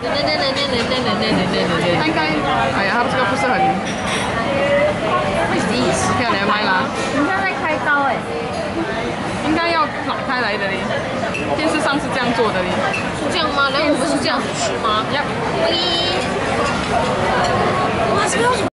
它应该，哎呀，它这个不是很。看来麦啦。 你现在在开刀哎？ 应该要打开来的嘞，电视上是这样做的嘞。 是这样吗？然后我们是这样子吃吗？ 呀。 哇，这个要